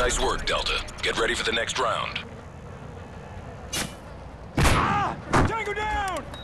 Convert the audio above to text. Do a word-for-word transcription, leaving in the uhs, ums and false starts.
Nice work, Delta. Get ready for the next round. Ah! Tango down!